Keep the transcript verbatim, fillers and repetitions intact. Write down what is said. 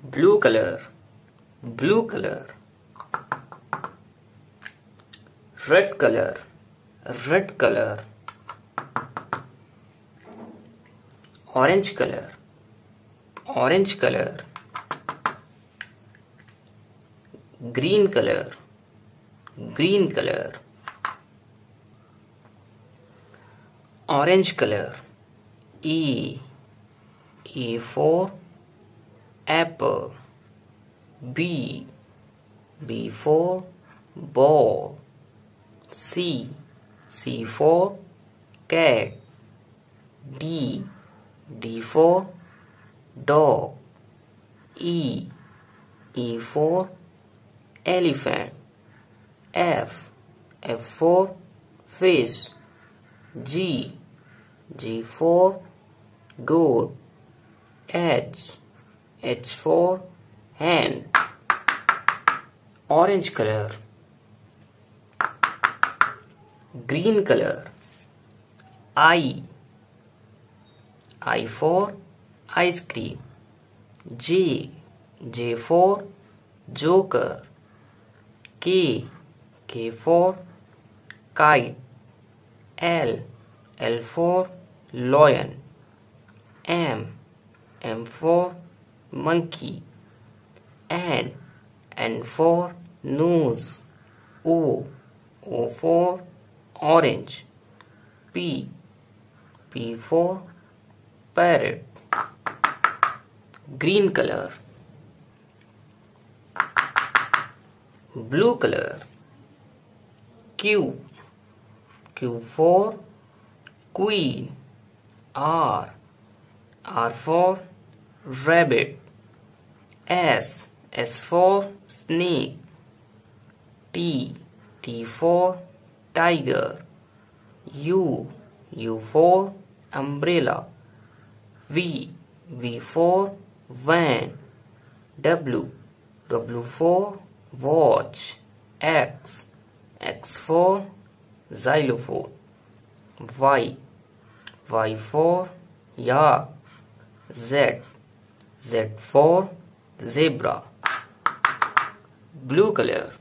blue color, blue color. Red color, red color. Orange color, orange color. Green color, green color. Orange color. E, E for apple. B, B for ball. C, C for cat. D, D for dog. E, E for elephant. F, F for fish. G, G for goat. H, H for hand. Orange color, green color. I, I for ice cream. J, J for joker. K, K for kite. L, L for lion. M, M for monkey. N, N for nose. O, O for orange. P, P for parrot. Green color, blue color. Q, Q for queen. R, R for rabbit. S, S for snake. T, T for tiger. U, U for umbrella. V, V for van. W, W for watch. X, X for xylophone. Y, Y for yak. Z, Z for zebra. Blue color,